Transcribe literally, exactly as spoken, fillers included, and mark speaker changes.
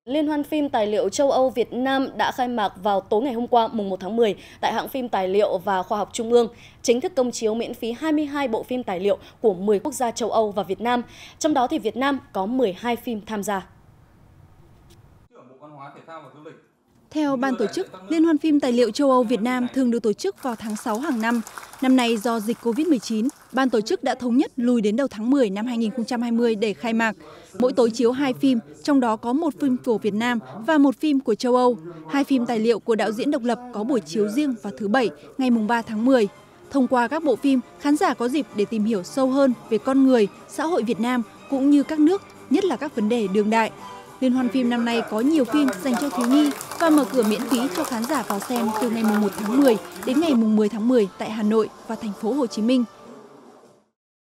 Speaker 1: Liên hoan phim tài liệu châu Âu Việt Nam đã khai mạc vào tối ngày hôm qua mùng một tháng mười tại Hãng phim Tài liệu và Khoa học Trung ương, chính thức công chiếu miễn phí hai mươi hai bộ phim tài liệu của mười quốc gia châu Âu và Việt Nam, trong đó thì Việt Nam có mười hai phim tham gia.
Speaker 2: Theo ban tổ chức, Liên hoan phim tài liệu châu Âu Việt Nam thường được tổ chức vào tháng sáu hàng năm. Năm nay do dịch Covid mười chín, ban tổ chức đã thống nhất lùi đến đầu tháng mười năm hai nghìn không trăm hai mươi để khai mạc. Mỗi tối chiếu hai phim, trong đó có một phim của Việt Nam và một phim của châu Âu. Hai phim tài liệu của đạo diễn độc lập có buổi chiếu riêng vào thứ Bảy, ngày mùng ba tháng mười. Thông qua các bộ phim, khán giả có dịp để tìm hiểu sâu hơn về con người, xã hội Việt Nam cũng như các nước, nhất là các vấn đề đương đại. Liên hoan phim năm nay có nhiều phim dành cho thiếu nhi và mở cửa miễn phí cho khán giả vào xem từ ngày mùng một tháng mười đến ngày mùng mười tháng mười tại Hà Nội và thành phố Hồ Chí Minh.